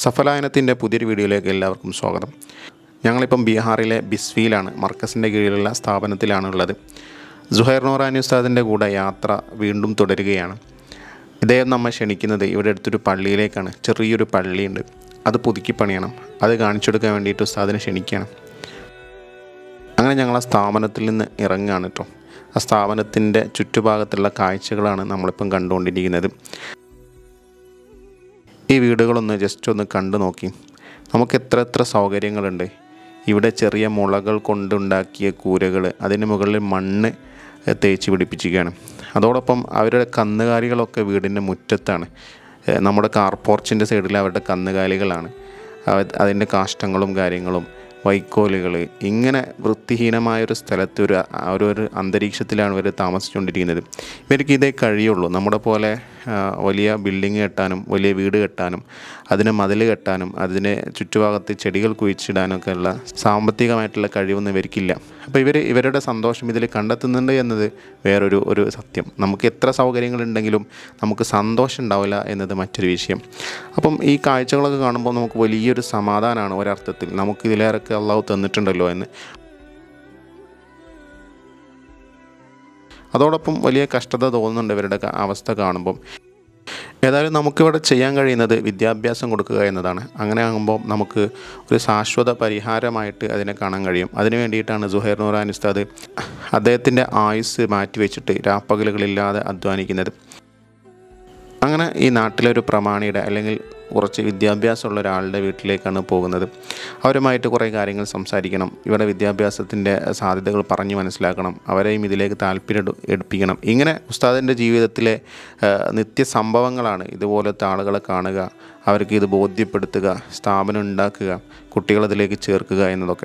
സഫലായനത്തിൻ്റെ പുതിയൊരു വീഡിയോയിലേക്ക് എല്ലാവർക്കും സ്വാഗതം. ഞങ്ങളിപ്പം ബീഹാറിലെ ബിസ്ഫിയിലാണ്, മർക്കസിൻ്റെ കീഴിലുള്ള സ്ഥാപനത്തിലാണുള്ളത്. സുഹൈർ നൂറാനി ഉസ്താദിൻ്റെ കൂടെ യാത്ര വീണ്ടും തുടരുകയാണ്. ഇദ്ദേഹം നമ്മെ ക്ഷണിക്കുന്നത് ഇവിടെ അടുത്തൊരു പള്ളിയിലേക്കാണ്. ചെറിയൊരു പള്ളിയുണ്ട്, അത് പുതുക്കി പണിയണം, അത് കാണിച്ചെടുക്കാൻ വേണ്ടിയിട്ട് ഉസ്താദിനെ ക്ഷണിക്കുകയാണ്. അങ്ങനെ ഞങ്ങൾ ആ സ്ഥാപനത്തിൽ നിന്ന് ഇറങ്ങുകയാണ് കേട്ടോ. ആ സ്ഥാപനത്തിൻ്റെ ചുറ്റുഭാഗത്തുള്ള കാഴ്ചകളാണ് നമ്മളിപ്പം കണ്ടുകൊണ്ടിരിക്കുന്നത്. ഈ വീടുകളൊന്ന് ജസ്റ്റ് ഒന്ന് കണ്ടു നോക്കി. നമുക്ക് എത്ര സൗകര്യങ്ങളുണ്ട്. ഇവിടെ ചെറിയ മുളകൾ കൊണ്ടുണ്ടാക്കിയ കൂരകൾ, അതിന് മുകളിൽ മണ്ണ് തേച്ച് പിടിപ്പിച്ചിരിക്കുകയാണ്. അതോടൊപ്പം അവരുടെ കന്നുകാലികളൊക്കെ വീടിൻ്റെ മുറ്റത്താണ്. നമ്മുടെ കാർ പോർച്ചിൻ്റെ സൈഡിൽ അവരുടെ കന്നുകാലികളാണ്. അതിൻ്റെ കാഷ്ടങ്ങളും കാര്യങ്ങളും, വൈക്കോലുകൾ, ഇങ്ങനെ വൃത്തിഹീനമായൊരു സ്ഥലത്ത് ഒരു അന്തരീക്ഷത്തിലാണ് ഇവർ താമസിച്ചുകൊണ്ടിരിക്കുന്നത്. ഇവർക്ക് ഇതേ കഴിയുള്ളൂ. നമ്മുടെ പോലെ വലിയ ബിൽഡിങ് കെട്ടാനും വലിയ വീട് കെട്ടാനും അതിന് മതിൽ കെട്ടാനും അതിന് ചുറ്റുഭാഗത്ത് ചെടികൾ കുഴിച്ചിടാനൊക്കെ ഉള്ള സാമ്പത്തികമായിട്ടുള്ള കഴിവൊന്നും ഇവർക്കില്ല. അപ്പോൾ ഇവരുടെ സന്തോഷം ഇതിൽ കണ്ടെത്തുന്നുണ്ട് എന്നത് വേറൊരു സത്യം. നമുക്ക് എത്ര സൗകര്യങ്ങളുണ്ടെങ്കിലും നമുക്ക് സന്തോഷം ഉണ്ടാവില്ല എന്നത് മറ്റൊരു വിഷയം. അപ്പം ഈ കാഴ്ചകളൊക്കെ കാണുമ്പോൾ നമുക്ക് വലിയൊരു സമാധാനമാണ് ഒരർത്ഥത്തിൽ. നമുക്ക് ഇതിലേറെയൊക്കെ അള്ളാഹു തന്നിട്ടുണ്ടല്ലോ എന്ന്. അതോടൊപ്പം വലിയ കഷ്ടത തോന്നുന്നുണ്ട് ഇവരുടെ അവസ്ഥ കാണുമ്പം. ഏതായാലും നമുക്കിവിടെ ചെയ്യാൻ കഴിയുന്നത് വിദ്യാഭ്യാസം കൊടുക്കുക എന്നതാണ്. അങ്ങനെ ആകുമ്പോൾ നമുക്ക് ഒരു ശാശ്വത പരിഹാരമായിട്ട് അതിനെ കാണാൻ കഴിയും. അതിനു വേണ്ടിയിട്ടാണ് സുഹൈർ നൂറാനി ഉസ്താദ് അദ്ദേഹത്തിൻ്റെ ആയുസ് മാറ്റിവെച്ചിട്ട് രാപ്പകലുകളില്ലാതെ അധ്വാനിക്കുന്നത്. അങ്ങനെ ഈ നാട്ടിലൊരു പ്രമാണിയുടെ അല്ലെങ്കിൽ കുറച്ച് വിദ്യാഭ്യാസമുള്ള ഒരാളുടെ വീട്ടിലേക്കാണ് പോകുന്നത്. അവരുമായിട്ട് കുറേ കാര്യങ്ങൾ സംസാരിക്കണം. ഇവിടെ വിദ്യാഭ്യാസത്തിൻ്റെ സാധ്യതകൾ പറഞ്ഞ് മനസ്സിലാക്കണം. അവരെയും ഇതിലേക്ക് താല്പര്യം എടുപ്പിക്കണം. ഇങ്ങനെ ഉസ്താദിൻ്റെ ജീവിതത്തിലെ നിത്യസംഭവങ്ങളാണ് ഇതുപോലത്തെ ആളുകളെ കാണുക, അവർക്ക് ഇത് ബോധ്യപ്പെടുത്തുക, സ്ഥാപനം ഉണ്ടാക്കുക, കുട്ടികളതിലേക്ക് ചേർക്കുക എന്നതൊക്കെ.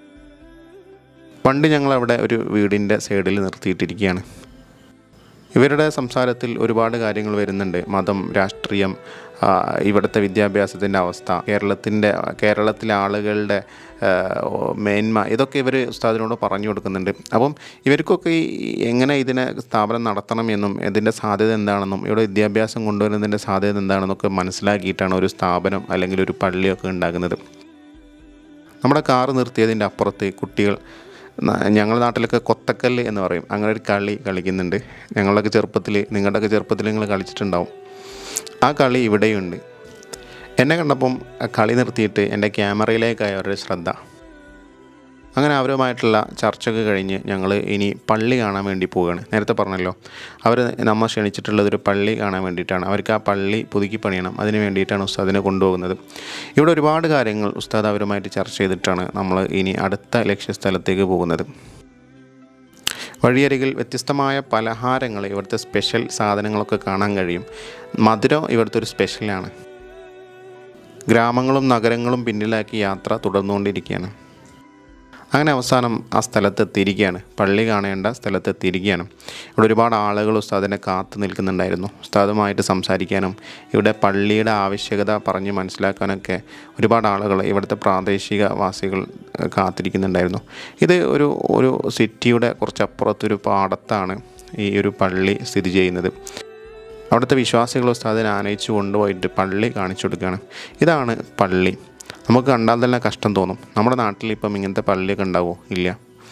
പണ്ട് ഞങ്ങളവിടെ ഒരു വീടിൻ്റെ സൈഡിൽ നിർത്തിയിട്ടിരിക്കുകയാണ്. ഇവരുടെ സംസാരത്തിൽ ഒരുപാട് കാര്യങ്ങൾ വരുന്നുണ്ട്. മതം, രാഷ്ട്രീയം, ഇവിടുത്തെ വിദ്യാഭ്യാസത്തിൻ്റെ അവസ്ഥ, കേരളത്തിലെ ആളുകളുടെ മേന്മ, ഇതൊക്കെ ഇവർ ഉസ്താദിനോട് പറഞ്ഞു കൊടുക്കുന്നുണ്ട്. അപ്പം ഇവർക്കൊക്കെ എങ്ങനെ ഇതിനെ സ്ഥാപനം നടത്തണമെന്നും ഇതിൻ്റെ സാധ്യത എന്താണെന്നും ഇവിടെ വിദ്യാഭ്യാസം കൊണ്ടുവരുന്നതിൻ്റെ സാധ്യത എന്താണെന്നൊക്കെ മനസ്സിലാക്കിയിട്ടാണ് ഒരു സ്ഥാപനം അല്ലെങ്കിൽ ഒരു പള്ളിയൊക്കെ ഉണ്ടാകുന്നത്. നമ്മുടെ കാറ് നിർത്തിയതിൻ്റെ അപ്പുറത്ത് കുട്ടികൾ, ഞങ്ങളുടെ നാട്ടിലൊക്കെ കൊത്തക്കല്ല് എന്ന് പറയും, അങ്ങനെ ഒരു കളി കളിക്കുന്നുണ്ട്. ഞങ്ങളുടെയൊക്കെ ചെറുപ്പത്തിൽ, നിങ്ങളുടെയൊക്കെ ചെറുപ്പത്തിൽ നിങ്ങൾ കളിച്ചിട്ടുണ്ടാവും. ആ കളി ഇവിടെയുണ്ട്. എന്നെ കണ്ടപ്പം കളി നിർത്തിയിട്ട് എൻ്റെ ക്യാമറയിലേക്കായി അവരുടെ ശ്രദ്ധ. അങ്ങനെ അവരുമായിട്ടുള്ള ചർച്ചയൊക്കെ കഴിഞ്ഞ് ഞങ്ങൾ ഇനി പള്ളി കാണാൻ വേണ്ടി പോവുകയാണ്. നേരത്തെ പറഞ്ഞല്ലോ, അവർ നമ്മൾ ക്ഷണിച്ചിട്ടുള്ളതൊരു പള്ളി കാണാൻ വേണ്ടിയിട്ടാണ്. അവർക്ക് ആ പള്ളി പുതുക്കി പണിയണം, അതിന് വേണ്ടിയിട്ടാണ് ഉസ്താദിനെ കൊണ്ടുപോകുന്നത്. ഇവിടെ ഒരുപാട് കാര്യങ്ങൾ ഉസ്താദ് അവരുമായിട്ട് ചർച്ച ചെയ്തിട്ടാണ് നമ്മൾ ഇനി അടുത്ത ലക്ഷ്യസ്ഥലത്തേക്ക് പോകുന്നത്. വഴിയരികിൽ വ്യത്യസ്തമായ പലഹാരങ്ങൾ, ഇവിടുത്തെ സ്പെഷ്യൽ സാധനങ്ങളൊക്കെ കാണാൻ കഴിയും. മധുരം ഇവിടുത്തെ ഒരു സ്പെഷ്യലാണ്. ഗ്രാമങ്ങളും നഗരങ്ങളും പിന്നിലാക്കി യാത്ര തുടർന്നുകൊണ്ടിരിക്കുകയാണ്. അങ്ങനെ അവസാനം ആ സ്ഥലത്തെത്തിയിരിക്കുകയാണ്, പള്ളി കാണേണ്ട സ്ഥലത്തെത്തിയിരിക്കുകയാണ്. ഇവിടെ ഒരുപാട് ആളുകൾ ഉസ്താദിനെ കാത്തു നിൽക്കുന്നുണ്ടായിരുന്നു. ഉസ്താദുമായിട്ട് സംസാരിക്കാനും ഇവിടെ പള്ളിയുടെ ആവശ്യകത പറഞ്ഞ് മനസ്സിലാക്കാനൊക്കെ ഒരുപാട് ആളുകൾ, ഇവിടുത്തെ പ്രാദേശികവാസികൾ കാത്തിരിക്കുന്നുണ്ടായിരുന്നു. ഇത് ഒരു സിറ്റിയുടെ കുറച്ചപ്പുറത്തൊരു പാടത്താണ് ഈ ഒരു പള്ളി സ്ഥിതി ചെയ്യുന്നത്. അവിടുത്തെ വിശ്വാസികൾ ഉസ്താദിനെ ആനയിച്ച് കൊണ്ടുപോയിട്ട് പള്ളി കാണിച്ചു കൊടുക്കുകയാണ്. ഇതാണ് പള്ളി. നമുക്ക് കണ്ടാൽ തന്നെ കഷ്ടം തോന്നും. നമ്മുടെ നാട്ടിൽ ഇപ്പം ഇങ്ങനത്തെ പള്ളിയൊക്കെ ഉണ്ടാവുമോ? ഇല്ല.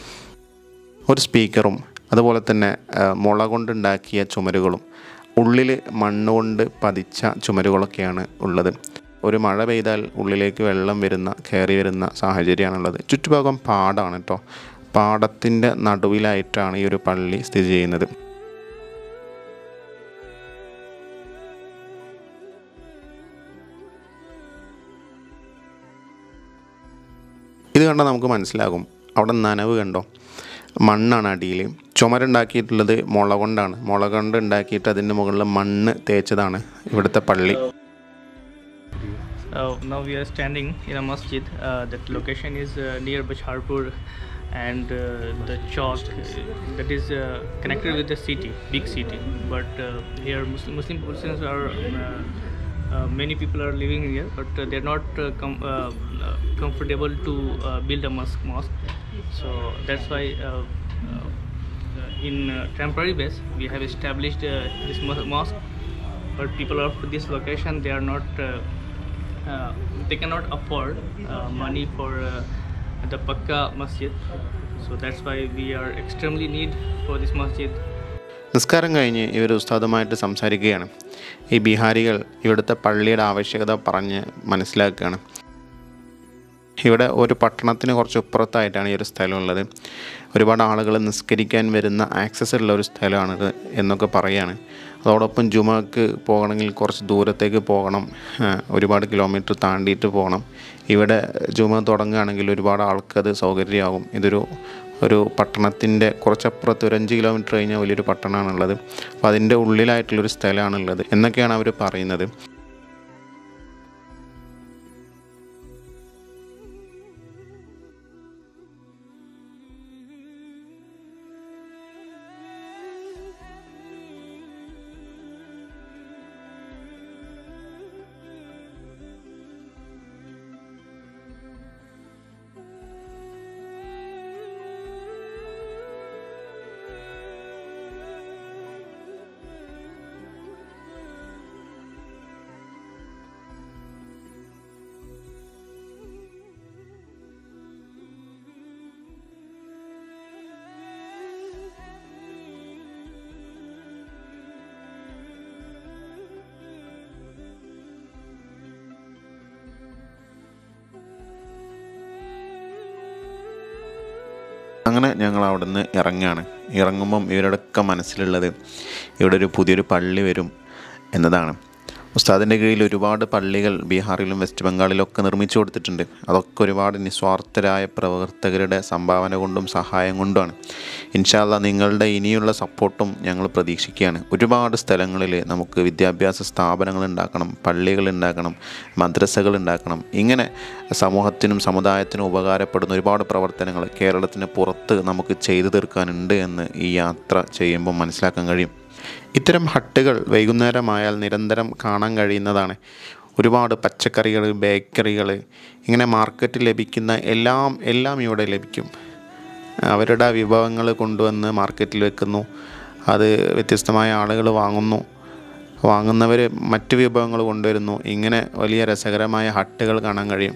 ഒരു സ്പീക്കറും അതുപോലെ തന്നെ മുള കൊണ്ടുണ്ടാക്കിയ ചുമരുകളും ഉള്ളിൽ മണ്ണുകൊണ്ട് പതിച്ച ചുമരുകളൊക്കെയാണ് ഉള്ളത്. ഒരു മഴ പെയ്താൽ ഉള്ളിലേക്ക് വെള്ളം കയറി വരുന്ന സാഹചര്യമാണുള്ളത്. ചുറ്റുഭാഗം പാടമാണ് കേട്ടോ. പാടത്തിൻ്റെ നടുവിലായിട്ടാണ് ഈ ഒരു പള്ളി സ്ഥിതി ചെയ്യുന്നത്. ഇത് കണ്ടാൽ നമുക്ക് മനസ്സിലാകും. അവിടെ നനവ് കണ്ടോ? മണ്ണാണ് അടിയിൽ. ചുമരുണ്ടാക്കിയിട്ടുള്ളത് മുള കൊണ്ടാണ്. മുള കൊണ്ട് ഉണ്ടാക്കിയിട്ട് അതിൻ്റെ മുകളിൽ മണ്ണ് തേച്ചതാണ് ഇവിടുത്തെ പള്ളി. Now we are standing in a masjid. That location is near Basharpur and the chowk that is connected with the city, big city. But here Muslim persons are many people are living here, but they're not comfortable to build a mosque. So that's why in temporary base we have established this mosque. But people of this location, they are not they cannot afford money for the Pakka Masjid. So that's why we are extremely need for this masjid. നിസ്കാരം കഴിഞ്ഞ് ഇവർ ഉസ്താദുമായിട്ട് സംസാരിക്കുകയാണ്. ഈ ബിഹാരികൾ ഇവിടുത്തെ പള്ളിയുടെ ആവശ്യകത പറഞ്ഞ് മനസ്സിലാക്കുകയാണ്. ഇവിടെ ഒരു പട്ടണത്തിന് കുറച്ച് ഇപ്പുറത്തായിട്ടാണ് ഈ ഒരു സ്ഥലമുള്ളത്. ഒരുപാട് ആളുകൾ നിസ്കരിക്കാൻ വരുന്ന ആക്സസ് ഉള്ള ഒരു സ്ഥലമാണിത് എന്നൊക്കെ പറയുകയാണ്. അതോടൊപ്പം ജുമക്ക് പോകണമെങ്കിൽ കുറച്ച് ദൂരത്തേക്ക് പോകണം, ഒരുപാട് കിലോമീറ്റർ താണ്ടിയിട്ട് പോകണം. ഇവിടെ ജുമ തുടങ്ങുകയാണെങ്കിൽ ഒരുപാട് ആൾക്കത് സൗകര്യമാകും. ഒരു പട്ടണത്തിൻ്റെ കുറച്ചപ്പുറത്ത് ഒരു 5 കിലോമീറ്റർ കഴിഞ്ഞാൽ വലിയൊരു പട്ടണമാണുള്ളത്. അപ്പോൾ അതിൻ്റെ ഉള്ളിലായിട്ടുള്ളൊരു സ്ഥലമാണുള്ളത് എന്നൊക്കെയാണ് അവർ പറയുന്നത്. അങ്ങനെ ഞങ്ങൾ അവിടെ നിന്ന് ഇറങ്ങുമ്പം ഇവരുടെയൊക്കെ മനസ്സിലുള്ളത് ഇവിടെ ഒരു പുതിയൊരു പള്ളി വരും എന്നതാണ്. ഉസ്താദിൻ്റെ കീഴിൽ ഒരുപാട് പള്ളികൾ ബീഹാറിലും വെസ്റ്റ് ബംഗാളിലൊക്കെ നിർമ്മിച്ചു കൊടുത്തിട്ടുണ്ട്. അതൊക്കെ ഒരുപാട് നിസ്വാർത്ഥരായ പ്രവർത്തകരുടെ സംഭാവന കൊണ്ടും സഹായം കൊണ്ടുമാണ്. ഇൻഷാ അല്ലാഹ് നിങ്ങളുടെ ഇനിയുള്ള സപ്പോർട്ടും ഞങ്ങൾ പ്രതീക്ഷിക്കുകയാണ്. ഒരുപാട് സ്ഥലങ്ങളിൽ നമുക്ക് വിദ്യാഭ്യാസ സ്ഥാപനങ്ങൾ ഉണ്ടാക്കണം, പള്ളികൾ ഉണ്ടാക്കണം, മദ്രസകൾ ഉണ്ടാക്കണം. ഇങ്ങനെ സമൂഹത്തിനും സമുദായത്തിനും ഉപകാരപ്പെടുന്ന ഒരുപാട് പ്രവർത്തനങ്ങൾ കേരളത്തിന് പുറത്ത് നമുക്ക് ചെയ്തു തീർക്കാനുണ്ട് എന്ന് ഈ യാത്ര ചെയ്യുമ്പോൾ മനസ്സിലാക്കാൻ കഴിയും. ഇത്തരം ഹട്ടുകൾ വൈകുന്നേരമായാൽ നിരന്തരം കാണാൻ കഴിയുന്നതാണ്. ഒരുപാട് പച്ചക്കറികൾ, ബേക്കറികൾ, ഇങ്ങനെ മാർക്കറ്റിൽ ലഭിക്കുന്ന എല്ലാം ഇവിടെ ലഭിക്കും. അവരുടെ വിഭവങ്ങൾ കൊണ്ടുവന്ന് മാർക്കറ്റിൽ വെക്കുന്നു. അത് വ്യത്യസ്തമായ ആളുകൾ വാങ്ങുന്നവർ മറ്റ് വിഭവങ്ങൾ കൊണ്ടുവരുന്നു. ഇങ്ങനെ വലിയ രസകരമായ ഹട്ടുകൾ കാണാൻ കഴിയും.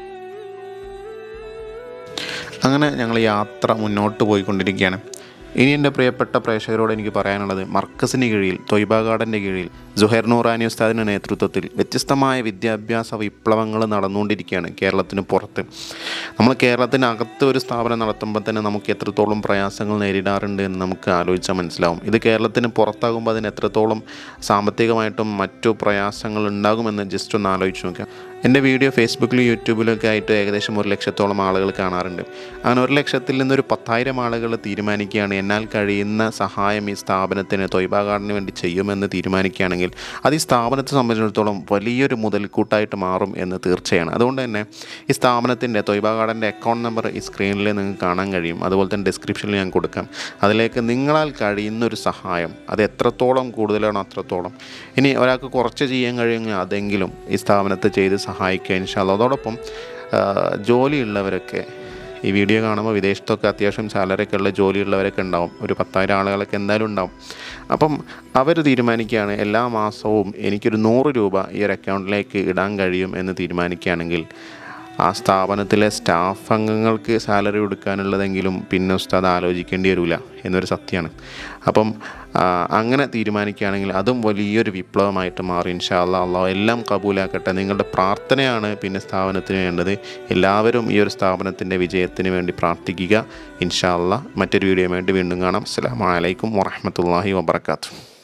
അങ്ങനെ ഞങ്ങൾ യാത്ര മുന്നോട്ട് പോയിക്കൊണ്ടിരിക്കുകയാണ്. ഇനി എൻ്റെ പ്രിയപ്പെട്ട പ്രേക്ഷകരോട് എനിക്ക് പറയാനുള്ളത്, മർക്കസിന് കീഴിൽ തൊയ്ബ ഗാർഡൻ്റെ കീഴിൽ സുഹൈർ നൂറാനി ഉസ്താദിൻ്റെ നേതൃത്വത്തിൽ വ്യത്യസ്തമായ വിദ്യാഭ്യാസ വിപ്ലവങ്ങൾ നടന്നുകൊണ്ടിരിക്കുകയാണ് കേരളത്തിന് പുറത്ത്. നമ്മൾ കേരളത്തിനകത്ത് ഒരു സ്ഥാപനം നടത്തുമ്പോൾ തന്നെ നമുക്ക് എത്രത്തോളം പ്രയാസങ്ങൾ നേരിടാറുണ്ട് എന്ന് നമുക്ക് ആലോചിച്ചാൽ മനസ്സിലാവും. ഇത് കേരളത്തിന് പുറത്താകുമ്പോൾ അതിന് എത്രത്തോളം സാമ്പത്തികമായിട്ടും മറ്റു പ്രയാസങ്ങൾ ഉണ്ടാകുമെന്ന് ജസ്റ്റ് ഒന്ന് ആലോചിച്ച് നോക്കുക. എൻ്റെ വീഡിയോ ഫേസ്ബുക്കിലും യൂട്യൂബിലൊക്കെ ആയിട്ട് ഏകദേശം 1 ലക്ഷത്തോളം ആളുകൾ കാണാറുണ്ട്. അങ്ങനെ 1 ലക്ഷത്തിൽ നിന്നൊരു 10,000 ആളുകൾ തീരുമാനിക്കുകയാണ് എന്നാൽ കഴിയുന്ന സഹായം ഈ സ്ഥാപനത്തിന് തൊയ്ബ ഗാർഡന് വേണ്ടി ചെയ്യുമെന്ന് തീരുമാനിക്കുകയാണെങ്കിൽ അത് ഈ സ്ഥാപനത്തെ സംബന്ധിച്ചിടത്തോളം വലിയൊരു മുതൽക്കൂട്ടായിട്ട് മാറും എന്ന് തീർച്ചയാണ്. അതുകൊണ്ട് തന്നെ ഈ സ്ഥാപനത്തിൻ്റെ തൊയ്ബ ഗാർഡൻ്റെ അക്കൗണ്ട് നമ്പർ ഈ സ്ക്രീനിൽ നിങ്ങൾക്ക് കാണാൻ കഴിയും. അതുപോലെ തന്നെ ഡിസ്ക്രിപ്ഷനിൽ ഞാൻ കൊടുക്കാം. അതിലേക്ക് നിങ്ങളാൽ കഴിയുന്നൊരു സഹായം അത് എത്രത്തോളം കൂടുതലാണോ അത്രത്തോളം. ഇനി ഒരാൾക്ക് കുറച്ച് ചെയ്യാൻ കഴിയുമെങ്കിൽ അതെങ്കിലും ഈ സ്ഥാപനത്തെ ചെയ്ത് സഹായിക്കുക ഇൻഷാ അല്ലാഹ്. അതോടൊപ്പം ജോലിയുള്ളവരൊക്കെ ഈ വീഡിയോ കാണുമ്പോൾ വിദേശത്തൊക്കെ അത്യാവശ്യം സാലറിയൊക്കെ ഉള്ള ജോലിയുള്ളവരൊക്കെ ഉണ്ടാവും. ഒരു 10,000 ആളുകളൊക്കെ എന്തായാലും ഉണ്ടാവും. അപ്പം അവർ തീരുമാനിക്കുകയാണ് എല്ലാ മാസവും എനിക്കൊരു 100 രൂപ ഈ ഒരു അക്കൗണ്ടിലേക്ക് ഇടാൻ കഴിയും എന്ന് തീരുമാനിക്കുകയാണെങ്കിൽ ആ സ്ഥാപനത്തിലെ സ്റ്റാഫ് അംഗങ്ങൾക്ക് സാലറി കൊടുക്കാനുള്ളതെങ്കിലും പിന്നെ ഉസ്താദ് ആലോചിക്കേണ്ടി വരില്ല എന്നൊരു സത്യമാണ്. അപ്പം അങ്ങനെ തീരുമാനിക്കുകയാണെങ്കിൽ അതും വലിയൊരു വിപ്ലവമായിട്ട് മാറും ഇൻഷാ അല്ലാഹ്. അല്ലാഹു എല്ലാം കബൂലാക്കട്ടെ. നിങ്ങളുടെ പ്രാർത്ഥനയാണ് പിന്നെ സ്ഥാപനത്തിന് വേണ്ടത്. എല്ലാവരും ഈ ഒരു സ്ഥാപനത്തിൻ്റെ വിജയത്തിന് വേണ്ടി പ്രാർത്ഥിക്കുക ഇൻഷാ അല്ലാഹ്. മറ്റൊരു വീഡിയോ വേണ്ടി വീണ്ടും കാണാം. അസ്സലാമു അലൈക്കും വറഹ്മത്തുള്ളാഹി വബറകാതുഹു.